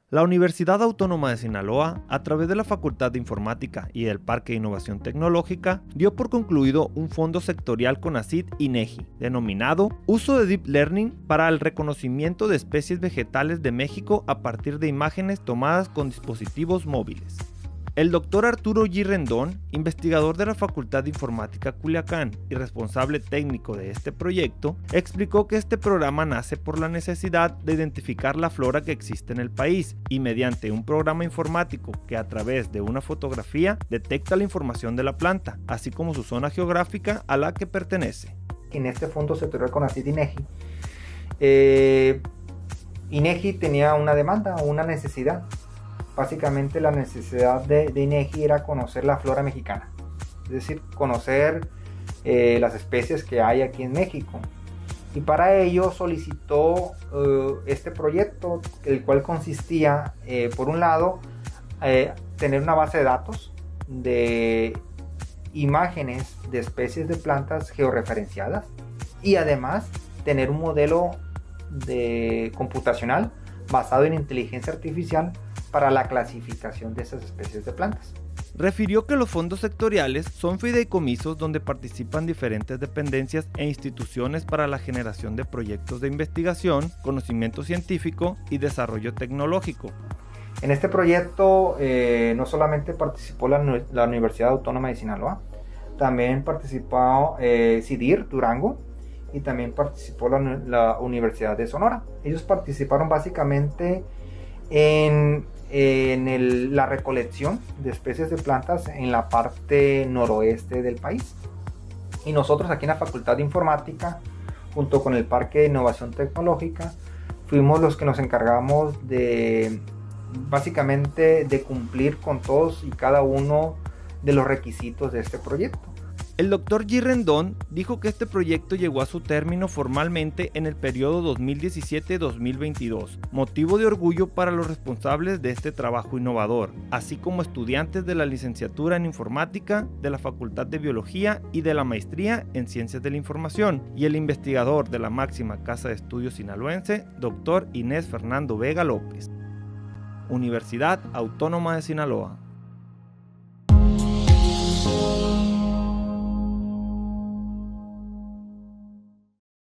La Universidad Autónoma de Sinaloa, a través de la Facultad de Informática y del Parque de Innovación Tecnológica, dio por concluido un fondo sectorial CONACYT-INEGI, denominado Uso de Deep Learning para el reconocimiento de especies vegetales de México a partir de imágenes tomadas con dispositivos móviles. El doctor Arturo G. Rendón, investigador de la Facultad de Informática Culiacán y responsable técnico de este proyecto, explicó que este programa nace por la necesidad de identificar la flora que existe en el país y mediante un programa informático que a través de una fotografía detecta la información de la planta, así como su zona geográfica a la que pertenece. En este fondo sectorial CONACYT-INEGI, INEGI tenía una demanda o una necesidad. Básicamente la necesidad de INEGI era conocer la flora mexicana, es decir, conocer las especies que hay aquí en México. Y para ello solicitó este proyecto, el cual consistía, por un lado, tener una base de datos de imágenes de especies de plantas georreferenciadas y además tener un modelo computacional basado en inteligencia artificial para la clasificación de esas especies de plantas. Refirió que los fondos sectoriales son fideicomisos donde participan diferentes dependencias e instituciones para la generación de proyectos de investigación, conocimiento científico y desarrollo tecnológico. En este proyecto no solamente participó la Universidad Autónoma de Sinaloa, también participó CIDIR Durango y también participó la Universidad de Sonora. Ellos participaron básicamente en la recolección de especies de plantas en la parte noroeste del país. Y nosotros aquí en la Facultad de Informática, junto con el Parque de Innovación Tecnológica, fuimos los que nos encargamos básicamente de cumplir con todos y cada uno de los requisitos de este proyecto. El doctor G. Rendón dijo que este proyecto llegó a su término formalmente en el periodo 2017-2022, motivo de orgullo para los responsables de este trabajo innovador, así como estudiantes de la licenciatura en Informática, de la Facultad de Biología y de la Maestría en Ciencias de la Información, y el investigador de la máxima Casa de Estudios sinaloense, doctor Inés Fernando Vega López. Universidad Autónoma de Sinaloa.